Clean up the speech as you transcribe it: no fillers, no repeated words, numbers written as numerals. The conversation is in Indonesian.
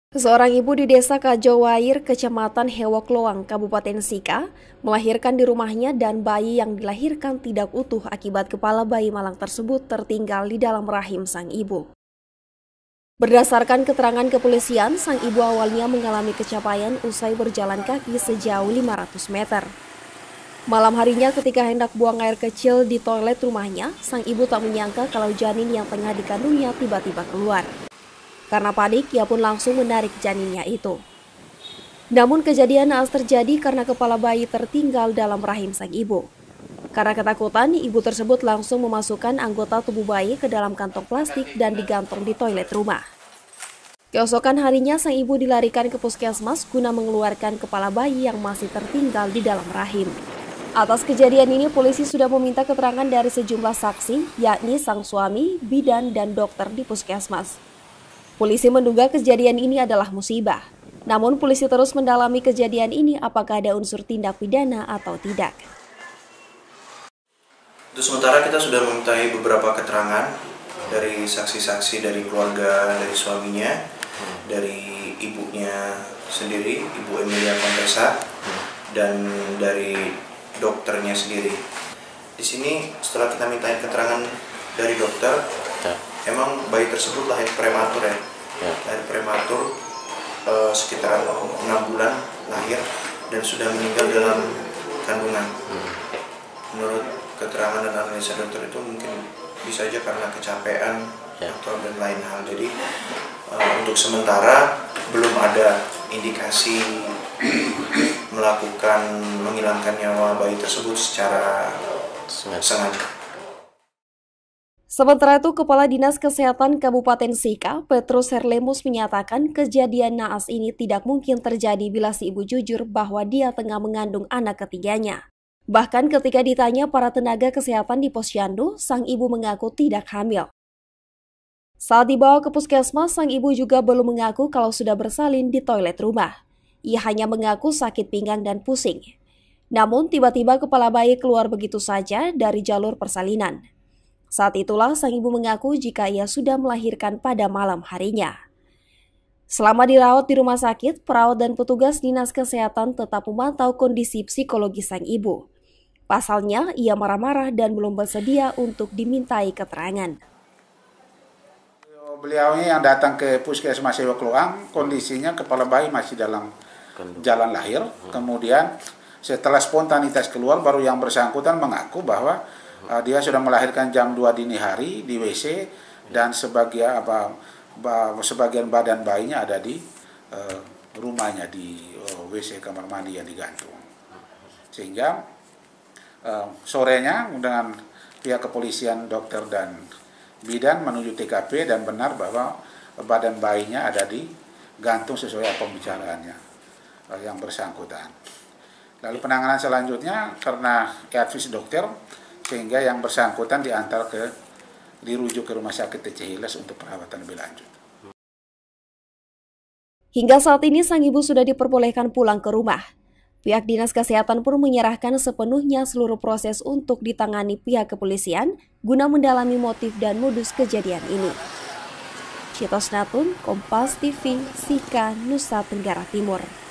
Seorang ibu di desa Kajowair, Kecamatan Hewokloang, Kabupaten Sika, melahirkan di rumahnya dan bayi yang dilahirkan tidak utuh akibat kepala bayi malang tersebut tertinggal di dalam rahim sang ibu. Berdasarkan keterangan kepolisian, sang ibu awalnya mengalami kecapaian usai berjalan kaki sejauh 500 meter. Malam harinya ketika hendak buang air kecil di toilet rumahnya, sang ibu tak menyangka kalau janin yang tengah dikandungnya tiba-tiba keluar. Karena panik, ia pun langsung menarik janinnya itu. Namun kejadian naas terjadi karena kepala bayi tertinggal dalam rahim sang ibu. Karena ketakutan, ibu tersebut langsung memasukkan anggota tubuh bayi ke dalam kantong plastik dan digantung di toilet rumah. Keesokan harinya, sang ibu dilarikan ke puskesmas guna mengeluarkan kepala bayi yang masih tertinggal di dalam rahim. Atas kejadian ini, polisi sudah meminta keterangan dari sejumlah saksi, yakni sang suami, bidan, dan dokter di puskesmas. Polisi menduga kejadian ini adalah musibah. Namun polisi terus mendalami kejadian ini apakah ada unsur tindak pidana atau tidak. Untuk sementara kita sudah memintai beberapa keterangan dari saksi-saksi dari keluarga dari suaminya, dari ibunya sendiri, Ibu Emilia Kontesa, dan dari dokternya sendiri. Di sini setelah kita mintain keterangan dari dokter, emang bayi tersebut lahir prematur ya. Lahir prematur sekitar 6 bulan lahir dan sudah meninggal dalam kandungan. Menurut keterangan dan analisa dokter itu mungkin bisa aja karena kecapean atau dan lain hal. Jadi untuk sementara belum ada indikasi melakukan menghilangkan nyawa bayi tersebut secara sengaja. Sementara itu, Kepala Dinas Kesehatan Kabupaten Sika, Petrus Herlemus menyatakan kejadian naas ini tidak mungkin terjadi bila si ibu jujur bahwa dia tengah mengandung anak ketiganya. Bahkan ketika ditanya para tenaga kesehatan di Posyandu, sang ibu mengaku tidak hamil. Saat dibawa ke puskesmas, sang ibu juga belum mengaku kalau sudah bersalin di toilet rumah. Ia hanya mengaku sakit pinggang dan pusing. Namun tiba-tiba kepala bayi keluar begitu saja dari jalur persalinan. Saat itulah sang ibu mengaku jika ia sudah melahirkan pada malam harinya. Selama dirawat di rumah sakit, perawat dan petugas dinas kesehatan tetap memantau kondisi psikologi sang ibu. Pasalnya, ia marah-marah dan belum bersedia untuk dimintai keterangan. Beliau yang datang ke puskesmas Hewokloang, kondisinya kepala bayi masih dalam jalan lahir. Kemudian setelah spontanitas keluar, baru yang bersangkutan mengaku bahwa dia sudah melahirkan jam 2 dini hari di WC dan sebagian badan bayinya ada di rumahnya di WC kamar mandi yang digantung. Sehingga sorenya dengan pihak kepolisian, dokter dan bidan menuju TKP dan benar bahwa badan bayinya ada digantung sesuai pembicaraannya yang bersangkutan. Lalu penanganan selanjutnya karena advis dokter, sehingga yang bersangkutan dirujuk ke rumah sakit TC Hiles untuk perawatan lebih lanjut. Hingga saat ini sang ibu sudah diperbolehkan pulang ke rumah. Pihak dinas kesehatan pun menyerahkan sepenuhnya seluruh proses untuk ditangani pihak kepolisian guna mendalami motif dan modus kejadian ini. Citos Natun, Kompas TV, Sika, Nusa Tenggara Timur.